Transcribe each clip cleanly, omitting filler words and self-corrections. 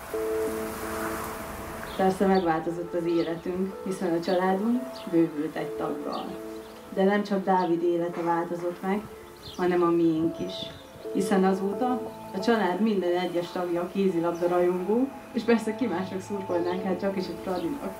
Persze megváltozott az életünk, hiszen a családunk bővült egy taggal. De nem csak Dávid élete változott meg, hanem a miénk is. Hiszen azóta a család minden egyes tagja kézilabda rajongó, és persze ki másnak szurkolnánk, hát csak is a Fradinak.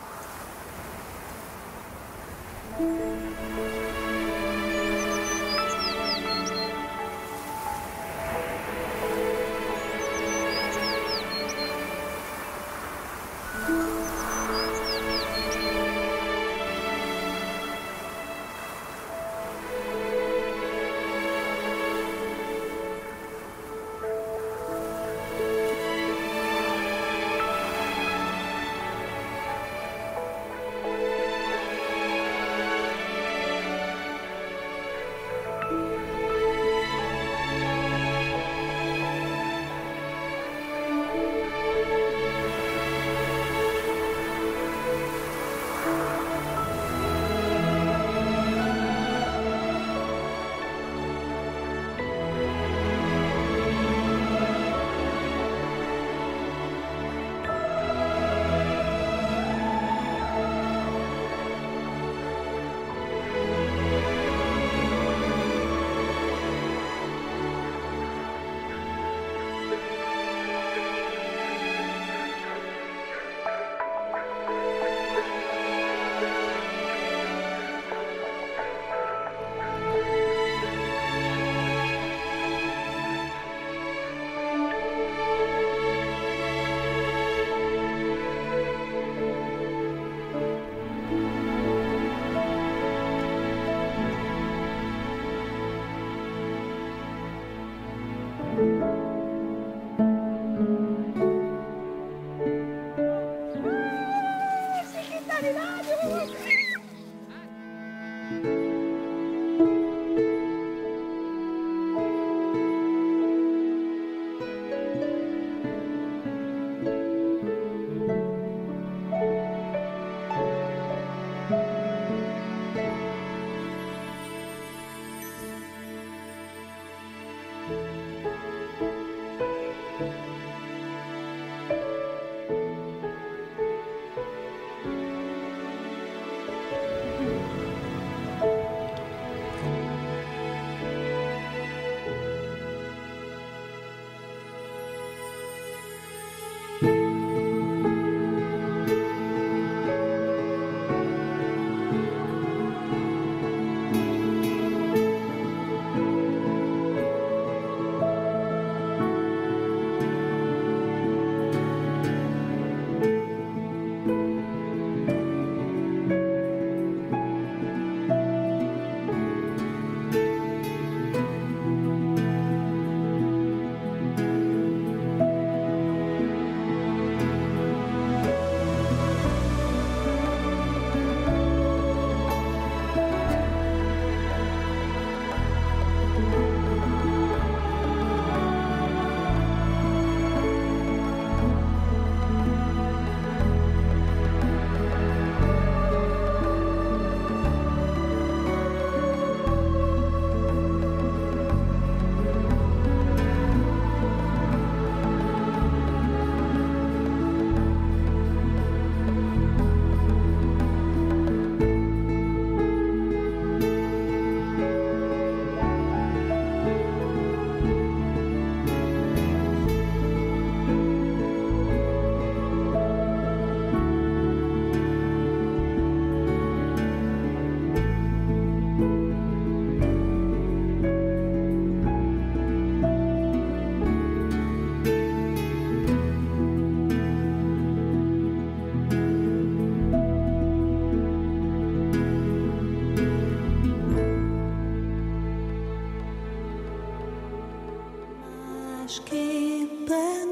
Másképpen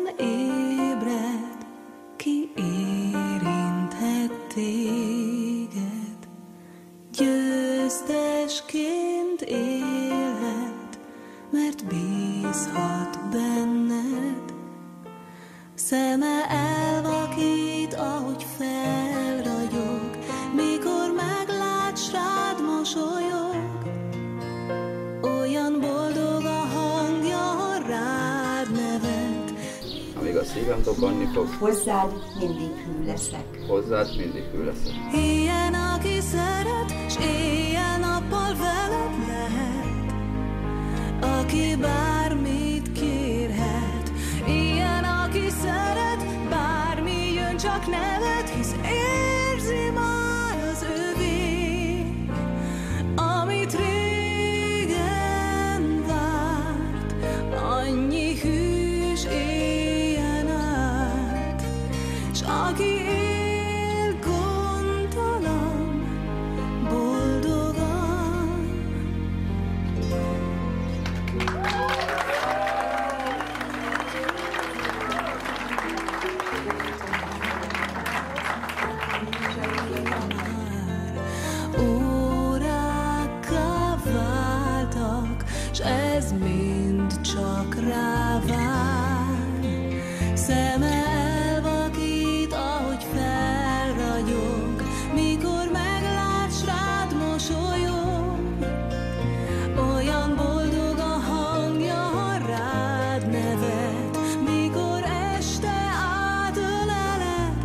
ébred, ki érinthet téged, győztesként élhet, mert bízhat benned. Szeme elvakít, ahogy felragyog, mikor meglát, s rád mosolyog. Olyan boldog a hangja, ha rád nevet. amíg a szívem dobbanni fog. Hozzád mindig hű leszek. Hozzád mindig hű leszek. Ilyen, aki szeret, s éjjel-nappal veled lehet, aki bármit kérhet. Ilyen, aki szeret, bármi jön, csak nevet, hisz érzi már az övé, amit régen várt. Annyi hűs éljen át, s aki él gondtalan, boldogan. Órákká váltak, s ez mind csak rá vár. Szeme elvakít, ahogy felragyog, mikor meglát, s rád mosolyog. Olyan boldog a hangja, ha rád nevet, mikor este átöleled.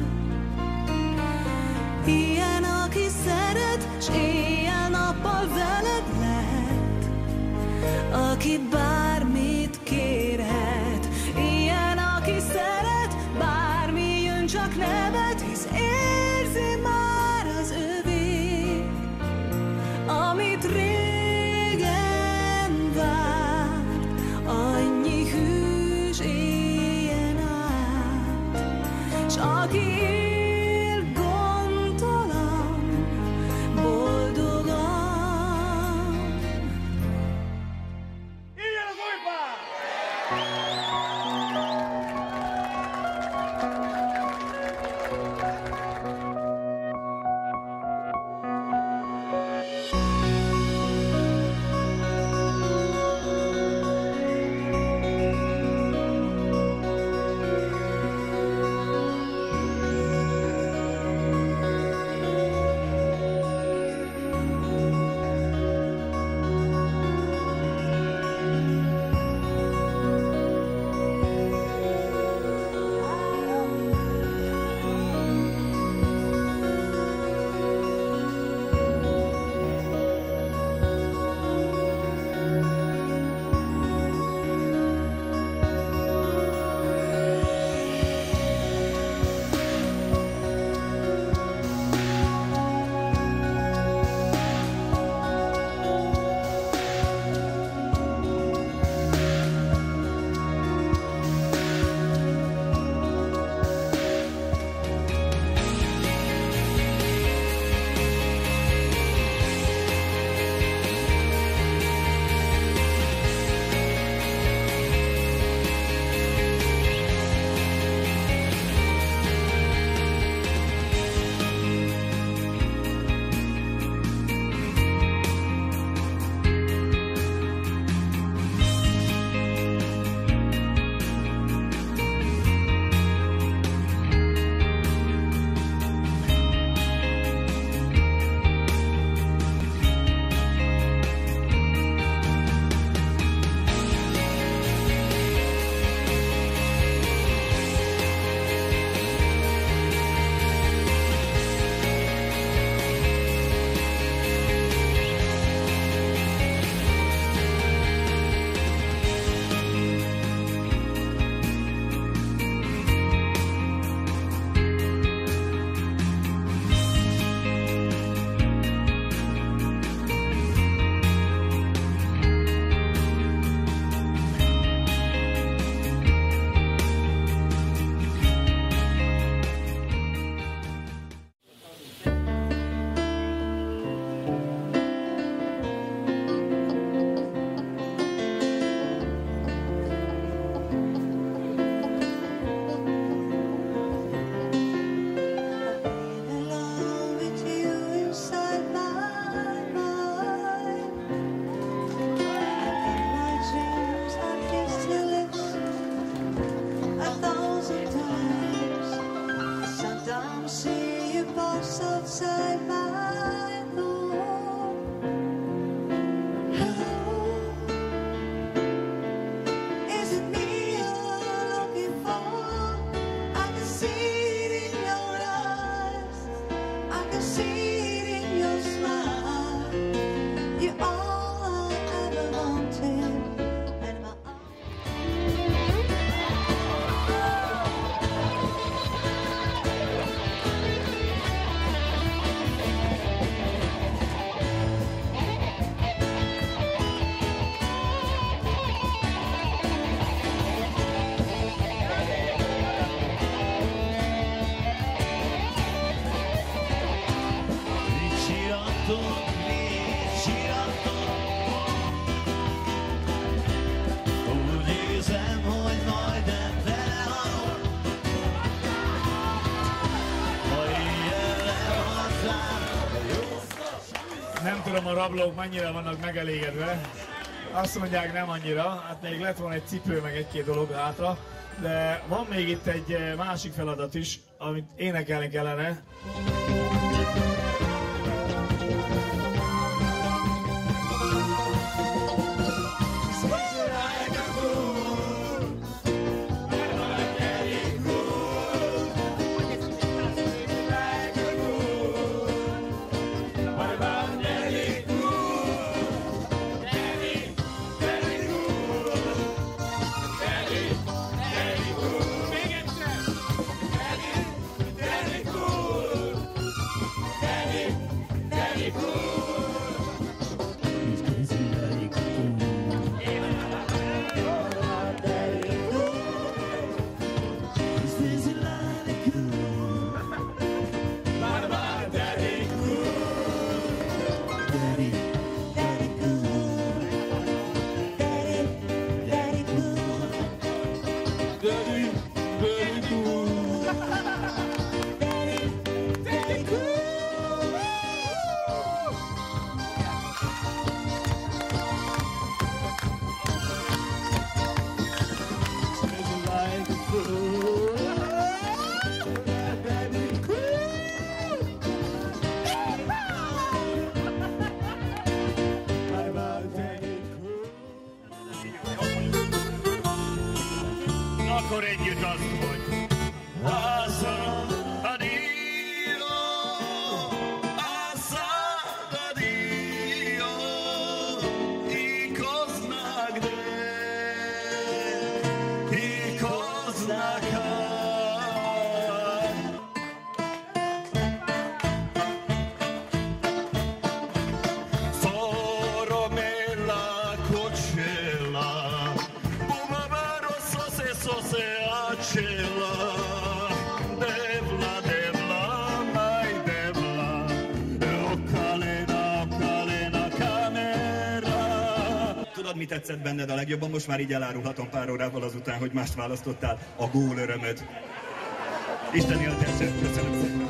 Ilyen, aki szeret, s éjjel-nappal veled lehet, aki bármit kérhet. Ilyen, aki szeret, bármi jön, csak nevet, hisz érzi már az övé, amit régen várt. Annyi hűs éljen át, s aki él gondtalan, boldogan. Ilyen az újpár! a rablók mennyire vannak megelégedve. Azt mondják, nem annyira, hát még lett volna egy cipő, meg egy-két dolog hátra, de van még itt egy másik feladat is, amit énekelni kellene. Akkor együtt azt, hogy Tudod, mi tetszett benned a legjobban? Most már így elárulhatom pár órával azután, hogy mást választottál. A gól örömöd. Isten éltesse, köszönöm szépen.